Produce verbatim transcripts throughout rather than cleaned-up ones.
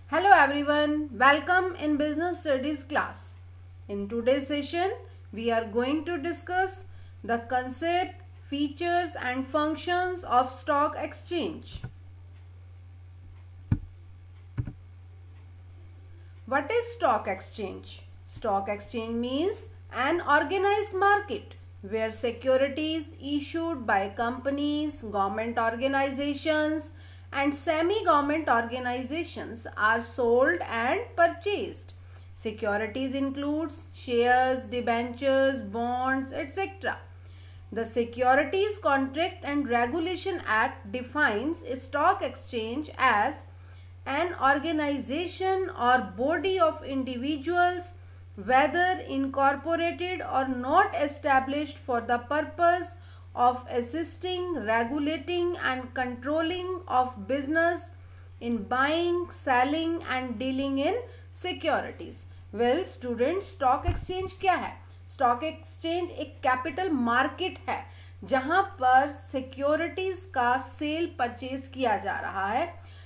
Hello everyone, welcome in Business Studies class. In today's session, we are going to discuss the concept, features and functions of stock exchange. What is stock exchange? Stock exchange means an organized market where securities issued by companies, government organizations and semi-government organizations are sold and purchased. Securities includes shares, debentures, bonds, et cetera. The Securities Contract and Regulation Act defines a stock exchange as an organization or body of individuals, whether incorporated or not, established for the purpose of assisting, regulating and controlling of business in buying, selling and dealing in securities. Well students, stock exchange क्या है? Stock exchange एक capital market है जहां पर securities का cell purchase किया जा रहा है.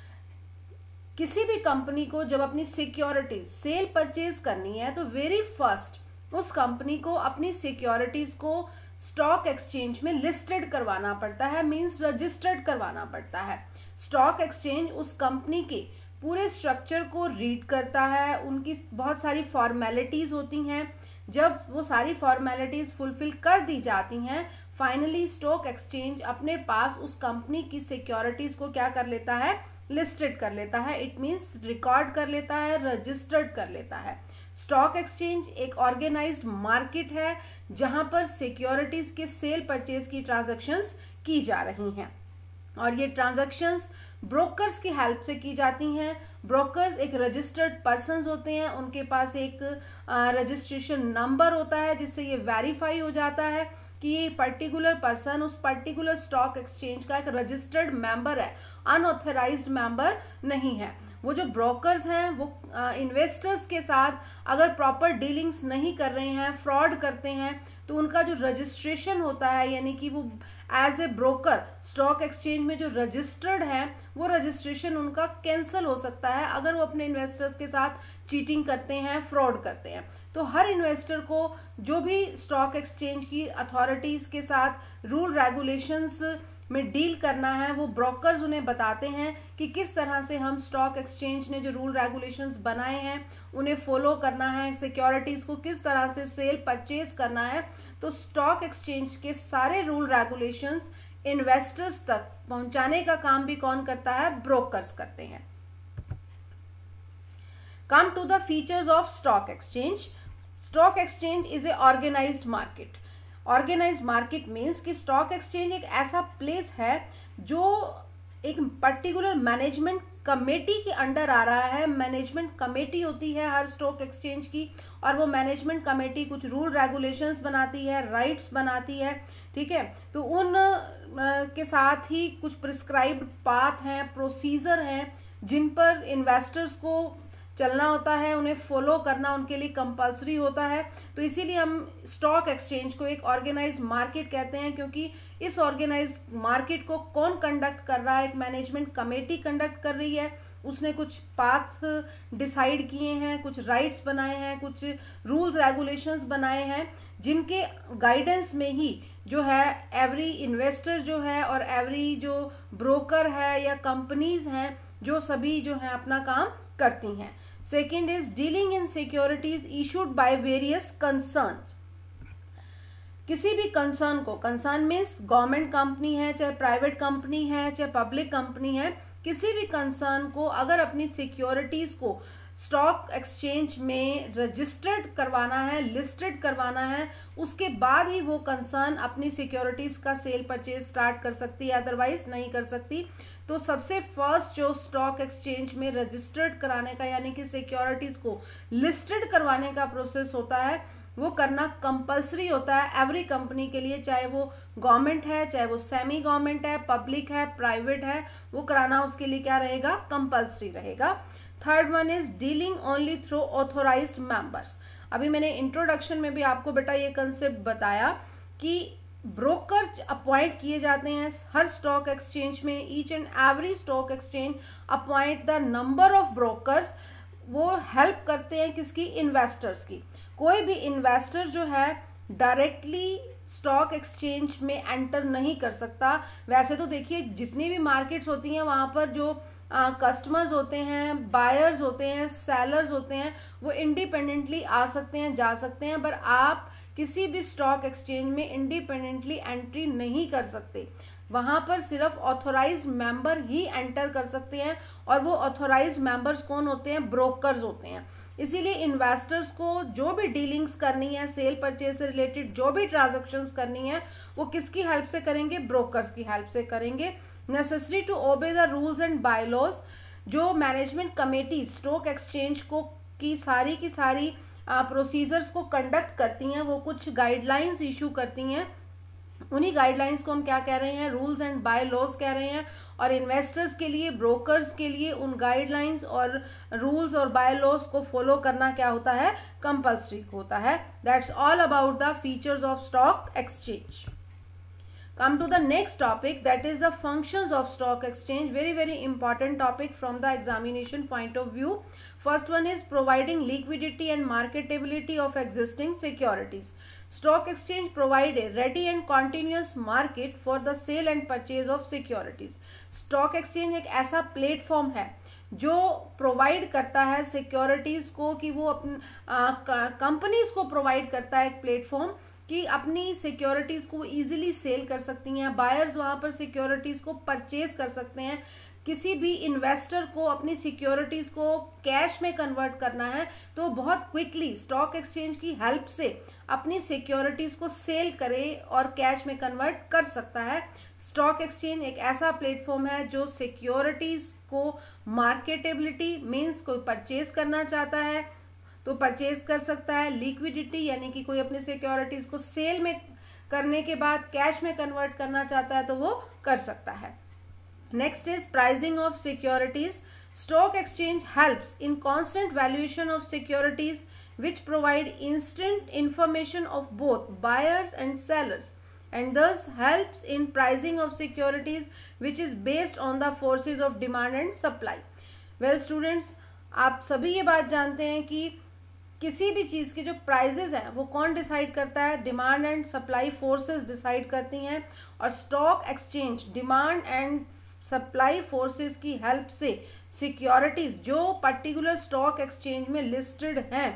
किसी भी कंपनी को जब अपनी सिक्योरिटीज सेल परचेज करनी है तो वेरी फर्स्ट उस कंपनी को अपनी सिक्योरिटीज को स्टॉक एक्सचेंज में लिस्टेड करवाना पड़ता है, मींस रजिस्टर्ड करवाना पड़ता है. स्टॉक एक्सचेंज उस कंपनी के पूरे स्ट्रक्चर को रीड करता है, उनकी बहुत सारी फॉर्मेलिटीज होती हैं. जब वो सारी फॉर्मेलिटीज फुलफिल कर दी जाती हैं, फाइनली स्टॉक एक्सचेंज अपने पास उस कंपनी की सिक्योरिटीज को क्या कर लेता है? लिस्टेड कर लेता है. इट मींस रिकॉर्ड कर लेता है, रजिस्टर्ड कर लेता है. स्टॉक एक्सचेंज एक ऑर्गेनाइज्ड मार्केट है जहां पर सिक्योरिटीज के सेल परचेज की ट्रांजैक्शंस की जा रही हैं और ये ट्रांजैक्शंस ब्रोकर्स की हेल्प से की जाती हैं. ब्रोकर्स एक रजिस्टर्ड पर्संस होते हैं, उनके पास एक रजिस्ट्रेशन नंबर होता है जिससे ये वेरीफाई हो जाता है कि ये पर्टिकुलर पर्सन उस पर्टिकुलर स्टॉक एक्सचेंज का एक रजिस्टर्ड मेंबर है, अनऑथराइज्ड मेंबर नहीं है. वो जो ब्रोकर्स हैं वो इन्वेस्टर्स के साथ अगर प्रॉपर डीलिंग्स नहीं कर रहे हैं, फ्रॉड करते हैं, तो उनका जो रजिस्ट्रेशन होता है यानी कि वो as a broker stock exchange में जो रजिस्टर्ड है वो रजिस्ट्रेशन उनका कैंसिल हो सकता है अगर वो अपने इन्वेस्टर्स के साथ चीटिंग करते हैं, फ्रॉड करते हैं. तो हर इन्वेस्टर को जो भी स्टॉक एक्सचेंज की अथॉरिटीज के साथ रूल रेगुलेशंस में डील करना है, वो ब्रोकर्स उन्हें बताते हैं कि किस तरह से हम स्टॉक एक्सचेंज ने जो रूल रेगुलेशंस बनाए हैं उन्हें फॉलो करना है, सिक्योरिटीज को किस तरह से सेल परचेज करना है. तो स्टॉक एक्सचेंज के सारे रूल रेगुलेशंस इन्वेस्टर्स तक पहुंचाने का काम भी कौन करता है? ब्रोकर्स करते हैं. Come to the features of stock exchange. Stock exchange is a organised market. Organised market means कि स्टॉक एक्सचेंज एक ऐसा प्लेस है जो एक पर्टिकुलर मैनेजमेंट कमेटी के अंडर आ रहा है. मैनेजमेंट कमेटी होती है हर स्टॉक एक्सचेंज की और वो मैनेजमेंट कमेटी कुछ रूल रेगुलेशंस बनाती है, राइट्स बनाती है, ठीक है. तो उन के साथ ही कुछ प्रिस्क्राइब्ड पाथ हैं, प्रोसीजर हैं जिन पर इन्वेस्टर्स को चलना होता है, उन्हें फॉलो करना उनके लिए कंपल्सरी होता है. तो इसीलिए हम स्टॉक एक्सचेंज को एक ऑर्गेनाइज्ड मार्केट कहते हैं, क्योंकि इस ऑर्गेनाइज्ड मार्केट को कौन कंडक्ट कर रहा है? एक मैनेजमेंट कमेटी कंडक्ट कर रही है. उसने कुछ पाथ डिसाइड किए हैं, कुछ राइट्स बनाए हैं, कुछ रूल्स रेगुलेशंस बनाए हैं जिनके गाइडेंस में ही जो है एवरी इन्वेस्टर जो है और एवरी जो ब्रोकर है या कंपनीज हैं जो सभी जो है अपना काम करती हैं. Second is dealing in securities issued by various concern. किसी भी कंसर्न को, कंसर्न मीन्स गवर्नमेंट कंपनी है, चाहे प्राइवेट कंपनी है, चाहे पब्लिक कंपनी है, किसी भी कंसर्न को अगर अपनी सिक्योरिटीज को स्टॉक एक्सचेंज में रजिस्टर्ड करवाना है, लिस्टेड करवाना है, उसके बाद ही वो कंसर्न अपनी सिक्योरिटीज का सेल परचेज स्टार्ट कर सकती है, अदरवाइज नहीं कर सकती. तो सबसे फर्स्ट जो स्टॉक एक्सचेंज में रजिस्टर्ड कराने का यानी कि सिक्योरिटीज को लिस्टेड करवाने का प्रोसेस होता है वो करना कंपलसरी होता है एवरी कंपनी के लिए, चाहे वो गवर्नमेंट है, चाहे वो सेमी गवर्नमेंट है, पब्लिक है, प्राइवेट है, वो कराना उसके लिए क्या रहेगा? कंपलसरी रहेगा. Third one is dealing only through authorised members. अभी मैंने इंट्रोडक्शन में भी आपको बेटा ये कंसेप्ट बताया कि ब्रोकर्स अपॉइंट किए जाते हैं हर स्टॉक एक्सचेंज में। Each and every stock exchange appoint the number of brokers. वो हेल्प करते हैं किसकी? इन्वेस्टर्स की। कोई भी इन्वेस्टर जो है डायरेक्टली स्टॉक एक्सचेंज में एंटर नहीं कर सकता। वैसे तो देखिए जितनी भी मार्केट्स होती हैं वहां पर जो कस्टमर्स uh, होते हैं, बायर्स होते हैं, सेलर्स होते हैं, वो इंडिपेंडेंटली आ सकते हैं, जा सकते हैं, पर आप किसी भी स्टॉक एक्सचेंज में इंडिपेंडेंटली एंट्री नहीं कर सकते। वहां पर सिर्फ ऑथोराइज्ड मेंबर ही एंटर कर सकते हैं, और वो ऑथोराइज्ड मेंबर्स कौन होते हैं? ब्रोकर्स होते हैं। इसीलिए इन्वेस्टर्स को जो भी डीलिंग्स करनी है, सेल परचेज से रिलेटेड जो भी ट्रांजैक्शंस करनी है, वो किसकी हेल्प से करेंगे? ब्रोकर्स की हेल्प से करेंगे। Necessary to obey the rules and bylaws. जो मैनेजमेंट कमेटी स्टॉक एक्सचेंज को की सारी की सारी प्रोसीजर्स को कंडक्ट करती हैं, वो कुछ गाइडलाइंस इशू करती हैं। उन्हीं गाइडलाइंस को हम क्या कह रहे हैं? रूल्स एंड बाय लॉज कह रहे हैं। और इन्वेस्टर्स के लिए, ब्रोकर्स के लिए उन गाइडलाइंस और रूल्स और बाय लॉज को फॉलो करना क्या होता है? कंपल्सरी होता है। That's all about the features of stock exchange. Come to the next topic, that is the functions of stock exchange. Very very important topic from the examination point of view. First one is providing liquidity and marketability of existing securities. Stock exchange provide a ready and continuous market for the sale and purchase of securities. Stock exchange एक ऐसा platform है जो provide करता है securities को, कि वो अपनी कंपनीज को प्रोवाइड करता है एक प्लेटफॉर्म कि अपनी सिक्योरिटीज को इजीली सेल कर सकती हैं। बायर्स वहां पर सिक्योरिटीज को परचेज कर सकते हैं। किसी भी इन्वेस्टर को अपनी सिक्योरिटीज को कैश में कन्वर्ट करना है तो बहुत क्विकली स्टॉक एक्सचेंज की हेल्प से अपनी सिक्योरिटीज को सेल करे और कैश में कन्वर्ट कर सकता है। स्टॉक एक्सचेंज एक ऐसा प्लेटफॉर्म है जो सिक्योरिटीज को मार्केटेबिलिटी मीन्स कोई परचेज करना चाहता है तो परचेज कर सकता है, लिक्विडिटी यानी कि कोई अपनी सिक्योरिटीज को सेल में करने के बाद कैश में कन्वर्ट करना चाहता है तो वो कर सकता है। Next is pricing of securities. Stock exchange helps in constant valuation of securities which provide instant information of both buyers and sellers and thus helps in pricing of securities which is based on the forces of demand and supply. Well students, आप सभी ये बात जानते हैं कि किसी भी चीज के जो प्राइजेस हैं वो कौन डिसाइड करता है? Demand and supply forces decide करती हैं। और stock exchange demand and supply forces की हेल्प से सिक्योरिटीज जो पर्टिकुलर स्टॉक एक्सचेंज में लिस्टेड हैं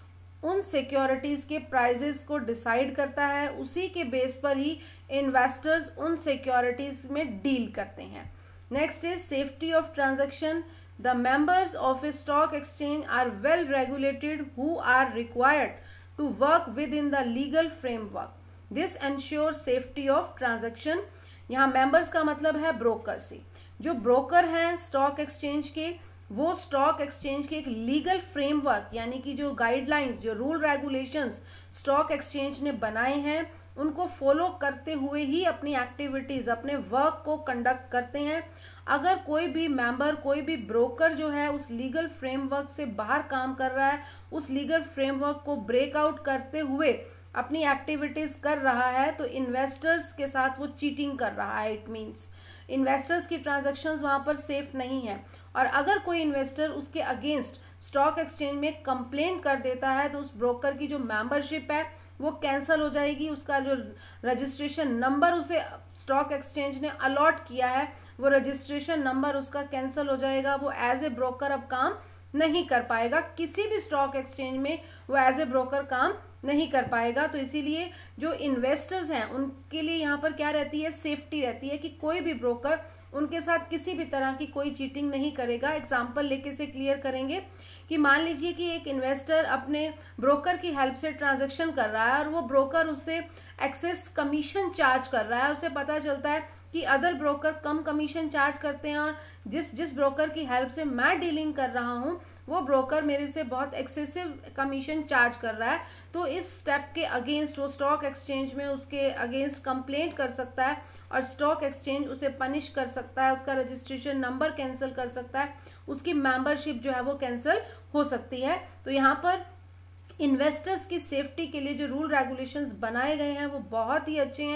उन सिक्योरिटीज के प्राइजेस को डिसाइड करता है। उसी के बेस पर ही इन्वेस्टर्स उन सिक्योरिटीज में डील करते हैं। Next is safety of transaction. The members of a stock exchange are well regulated who are required to work within the legal framework. This ensures safety of transaction. यहाँ members का मतलब है broker से। जो broker हैं stock exchange के, वो stock exchange के एक लीगल फ्रेमवर्क यानी कि जो गाइडलाइंस, जो रूल रेगुलेशंस स्टॉक एक्सचेंज ने बनाए हैं उनको फॉलो करते हुए ही अपनी एक्टिविटीज, अपने वर्क को कंडक्ट करते हैं। अगर कोई भी मेंबर, कोई भी ब्रोकर जो है उस लीगल फ्रेमवर्क से बाहर काम कर रहा है, उस लीगल फ्रेमवर्क को ब्रेकआउट करते हुए अपनी एक्टिविटीज कर रहा है तो इन्वेस्टर्स के साथ वो चीटिंग कर रहा है। इट मींस इन्वेस्टर्स की ट्रांजैक्शंस वहां पर सेफ नहीं है। और अगर कोई इन्वेस्टर उसके अगेंस्ट स्टॉक एक्सचेंज में कंप्लेन कर देता है तो उस ब्रोकर की जो मेंबरशिप है वो कैंसिल हो जाएगी। उसका जो रजिस्ट्रेशन नंबर उसे स्टॉक एक्सचेंज ने अलॉट किया है वो रजिस्ट्रेशन नंबर उसका कैंसिल हो जाएगा। वो एज ए ब्रोकर अब काम नहीं कर पाएगा। किसी भी स्टॉक एक्सचेंज में वो एज ए ब्रोकर काम नहीं कर पाएगा। तो इसीलिए जो इन्वेस्टर्स हैं उनके लिए यहाँ पर क्या रहती है? सेफ्टी रहती है कि कोई भी ब्रोकर उनके साथ किसी भी तरह की कोई चीटिंग नहीं करेगा। एग्जाम्पल लेके से क्लियर करेंगे कि मान लीजिए कि एक इन्वेस्टर अपने ब्रोकर की हेल्प से ट्रांजैक्शन कर रहा है और वो ब्रोकर उससे एक्सेस कमीशन चार्ज कर रहा है। उसे पता चलता है कि अदर ब्रोकर कम कमीशन चार्ज करते हैं और जिस जिस ब्रोकर की हेल्प से मैं डीलिंग कर रहा हूं वो ब्रोकर मेरे से बहुत एक्सेसिव कमीशन चार्ज कर रहा है। तो इस स्टेप के अगेंस्ट वो स्टॉक एक्सचेंज में उसके अगेंस्ट कंप्लेंट कर सकता है और स्टॉक एक्सचेंज उसे पनिश कर सकता है, उसका रजिस्ट्रेशन नंबर कैंसिल कर सकता है, उसकी मेंबरशिप जो है वो कैंसिल हो सकती है। तो यहाँ पर इन्वेस्टर्स की सेफ्टी के लिए जो रूल रेगुलेशंस बनाए गए हैं वो बहुत ही अच्छे हैं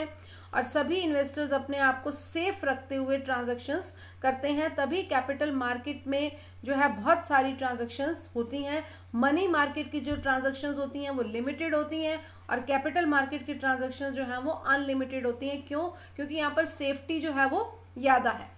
और सभी इन्वेस्टर्स अपने आप को सेफ रखते हुए ट्रांजैक्शंस करते हैं, तभी कैपिटल मार्केट में जो है बहुत सारी ट्रांजैक्शंस होती हैं। मनी मार्केट की जो ट्रांजैक्शंस होती हैं वो लिमिटेड होती हैं और कैपिटल मार्केट की ट्रांजैक्शंस जो है वो अनलिमिटेड होती हैं। क्यों? क्योंकि यहाँ पर सेफ्टी जो है वो ज्यादा है।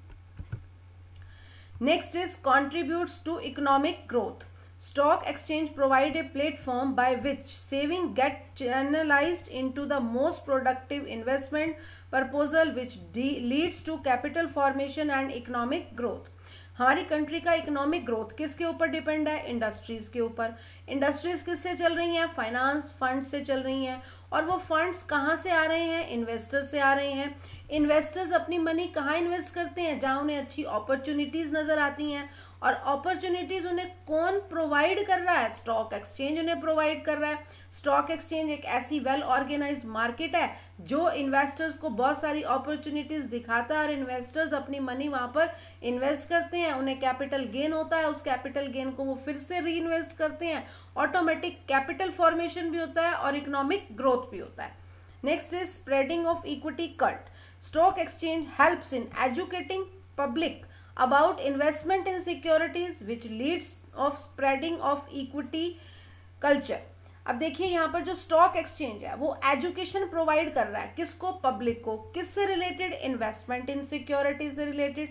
Next is contributes to economic growth. Stock exchange provide a platform by which saving get channelized into the most productive investment proposal which leads to capital formation and economic growth. हमारी country का economic growth किसके ऊपर depend है? Industries के ऊपर। Industries किससे चल रही हैं? फाइनेंस फंड से चल रही हैं। और वो फंड्स कहाँ से आ रहे हैं? इन्वेस्टर्स से आ रहे हैं। इन्वेस्टर्स अपनी मनी कहाँ इन्वेस्ट करते हैं? जहां उन्हें अच्छी अपॉर्चुनिटीज नजर आती हैं। और अपॉर्चुनिटीज उन्हें कौन प्रोवाइड कर रहा है? स्टॉक एक्सचेंज उन्हें प्रोवाइड कर रहा है। स्टॉक एक्सचेंज एक ऐसी वेल ऑर्गेनाइज्ड मार्केट है जो इन्वेस्टर्स को बहुत सारी अपॉर्चुनिटीज दिखाता है और इन्वेस्टर्स अपनी मनी वहां पर इन्वेस्ट करते हैं, उन्हें कैपिटल गेन होता है, उस कैपिटल गेन को वो फिर से री इन्वेस्ट करते हैं, ऑटोमेटिक कैपिटल फॉर्मेशन भी होता है और इकोनॉमिक ग्रोथ भी होता है। Next is spreading of equity cult. Stock exchange helps in educating public about investment in securities which leads of spreading of equity culture। अब देखिए यहाँ पर जो स्टॉक एक्सचेंज है वो एजुकेशन प्रोवाइड कर रहा है किसको? पब्लिक को। किससे रिलेटेड? इन्वेस्टमेंट इन सिक्योरिटी से रिलेटेड।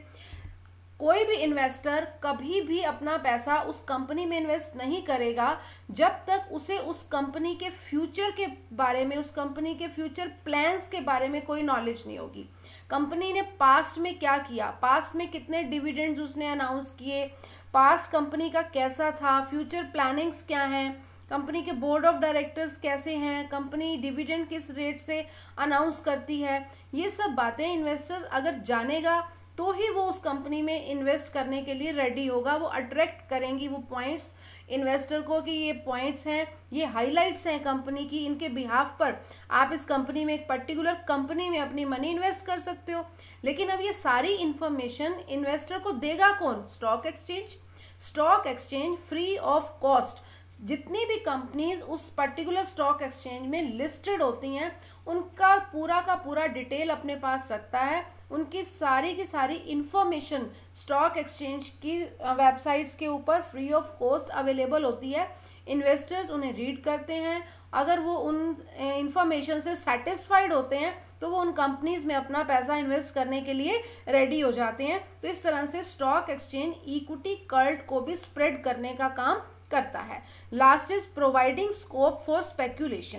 कोई भी इन्वेस्टर कभी भी अपना पैसा उस कंपनी में इन्वेस्ट नहीं करेगा जब तक उसे उस कंपनी के फ्यूचर के बारे में, उस कंपनी के फ्यूचर प्लान्स के बारे में कोई नॉलेज नहीं होगी। कंपनी ने पास्ट में क्या किया, पास्ट में कितने डिविडेंड्स उसने अनाउंस किए, पास्ट कंपनी का कैसा था, फ्यूचर प्लानिंग्स क्या हैं, कंपनी के बोर्ड ऑफ डायरेक्टर्स कैसे हैं, कंपनी डिविडेंड किस रेट से अनाउंस करती है, ये सब बातें इन्वेस्टर अगर जानेगा तो ही वो उस कंपनी में इन्वेस्ट करने के लिए रेडी होगा। वो अट्रैक्ट करेंगी वो पॉइंट्स इन्वेस्टर को कि ये पॉइंट्स हैं, ये हाइलाइट्स हैं कंपनी की, इनके बिहाफ पर आप इस कंपनी में, एक पर्टिकुलर कंपनी में अपनी मनी इन्वेस्ट कर सकते हो। लेकिन अब ये सारी इंफॉर्मेशन इन्वेस्टर को देगा कौन? Stock exchange. Stock exchange free of cost जितनी भी कंपनीज उस पर्टिकुलर स्टॉक एक्सचेंज में लिस्टेड होती हैं उनका पूरा का पूरा डिटेल अपने पास रखता है। उनकी सारी की सारी इंफॉर्मेशन स्टॉक एक्सचेंज की वेबसाइट्स के ऊपर फ्री ऑफ कॉस्ट अवेलेबल होती है। इन्वेस्टर्स उन्हें रीड करते हैं, अगर वो उन इंफॉर्मेशन से सेटिस्फाइड होते हैं तो वो उन कंपनीज में अपना पैसा इन्वेस्ट करने के लिए रेडी हो जाते हैं। तो इस तरह से स्टॉक एक्सचेंज इक्विटी कल्ट को भी स्प्रेड करने का काम करता है। Last is providing scope for speculation.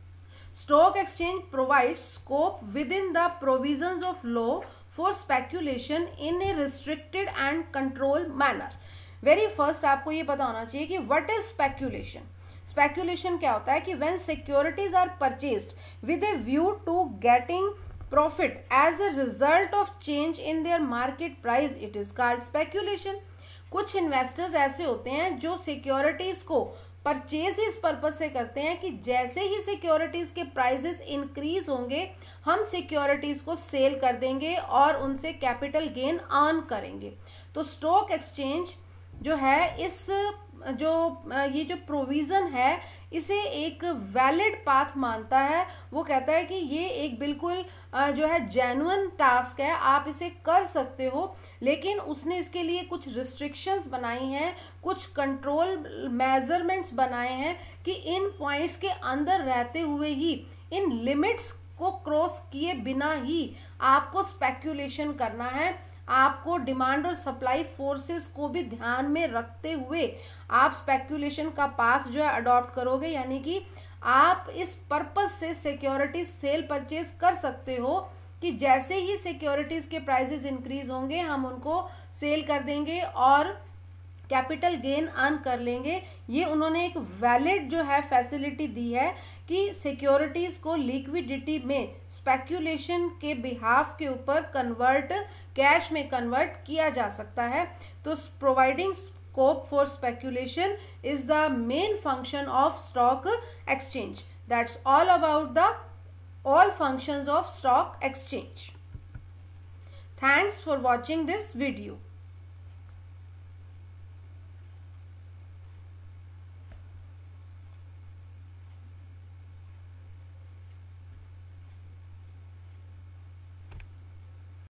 Stock exchange provides scope within the provisions of law for speculation in a restricted and controlled manner. Very first आपको ये पता होना चाहिए कि what is speculation. Speculation क्या होता है कि when securities are purchased with a view to getting profit as a result of change in their market price, it is called speculation. कुछ इन्वेस्टर्स ऐसे होते हैं जो सिक्योरिटीज को परचेज इस पर्पज से करते हैं कि जैसे ही सिक्योरिटीज के प्राइसेस इंक्रीज होंगे हम सिक्योरिटीज को सेल कर देंगे और उनसे कैपिटल गेन अर्न करेंगे। तो स्टॉक एक्सचेंज जो है इस जो ये जो प्रोविजन है इसे एक वैलिड पाथ मानता है। वो कहता है कि ये एक बिल्कुल जो है जेन्युइन टास्क है, आप इसे कर सकते हो, लेकिन उसने इसके लिए कुछ रिस्ट्रिक्शंस बनाई हैं, कुछ कंट्रोल मेजरमेंट्स बनाए हैं कि इन पॉइंट्स के अंदर रहते हुए ही, इन लिमिट्स को क्रॉस किए बिना ही आपको स्पेक्यूलेशन करना है। आपको डिमांड और सप्लाई फोर्सेस को भी ध्यान में रखते हुए आप स्पेक्यूलेशन का पाथ जो है अडॉप्ट करोगे, यानी कि आप इस पर्पस से सिक्योरिटीज सेल परचेज कर सकते हो कि जैसे ही सिक्योरिटीज के प्राइसेस इंक्रीज होंगे हम उनको सेल कर देंगे और कैपिटल गेन अर्न कर लेंगे। ये उन्होंने एक वैलिड जो है फैसिलिटी दी है कि सिक्योरिटीज को लिक्विडिटी में स्पेक्यूलेशन के बिहाफ के ऊपर कन्वर्ट, कैश में कन्वर्ट किया जा सकता है। तो providing scope for speculation is the main function of stock exchange. That's all about the all functions of stock exchange. Thanks for watching this video.